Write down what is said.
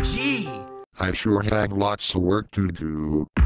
Gee. I sure have lots of work to do.